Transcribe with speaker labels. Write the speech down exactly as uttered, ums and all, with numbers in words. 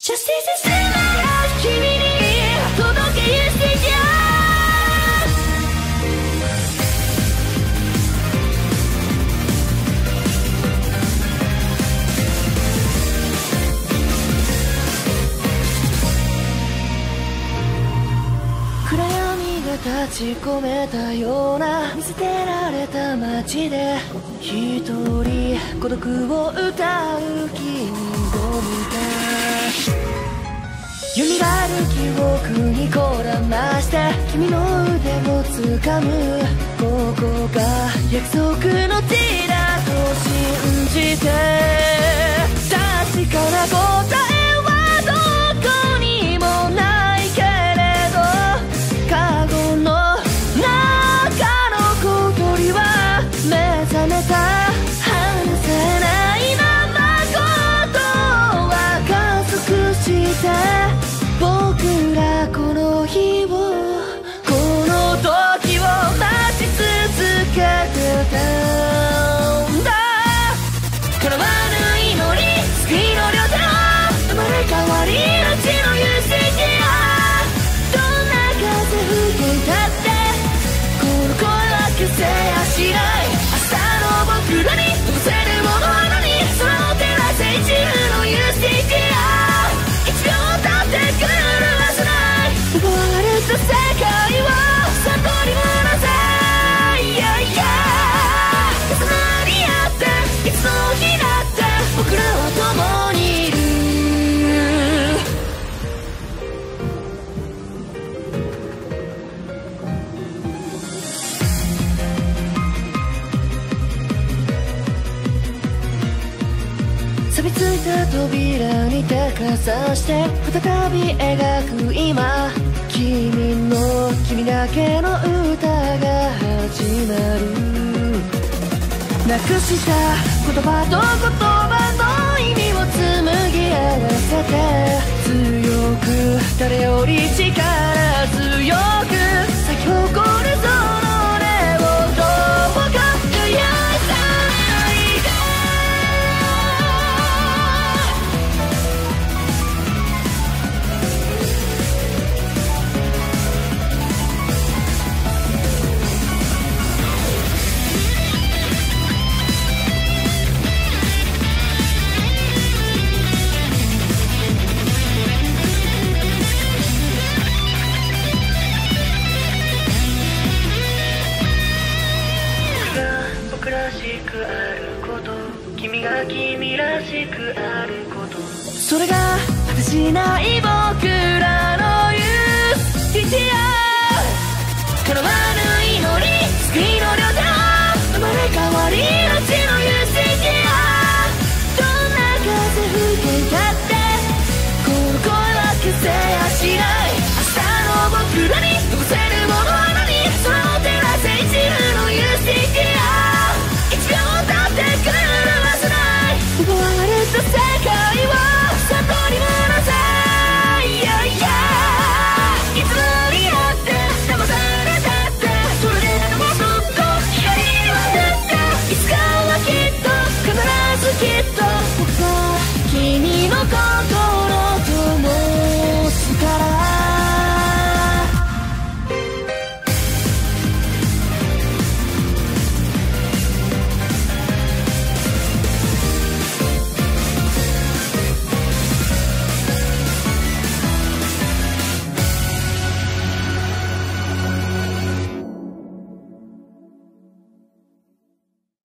Speaker 1: Justice is in my heart 君に届け You say yeah 暗闇が立ち込めたような見捨てられた街で一人孤独を歌う君を見た蘇る記憶にこだまして君の腕を掴むここが約束の地だと信じて確かな答えはどこにもないけれどカゴの中の小鳥は目覚めた離せないままことは加速して僕らこの日をこの時を待ち続けてたんだ叶わぬ祈り救いの両手を生まれ変わり命の勇気やどんな風吹けたってこの声は消せやしない明日の僕らに残せるものは何空を照らせ一縷の勇気やいちびょう経ってくるはずない奪われた世界を悟り離せ Yeah yeah 重なり合っていつの日だって僕らは共にいる錆びついた扉に手かざして再び描く今君の君だけの歌が始まるなくした言葉と言葉の意味を紡ぎ合わせて強く誰より力強く咲き誇るその音をどうか絶やさないで僕らしくあること君が君らしくあることそれが果てしない僕らのユースティティア叶わぬ祈り救いの両手を生まれ変わり命のユースティティアどんな風吹けたってこの声は消せやしない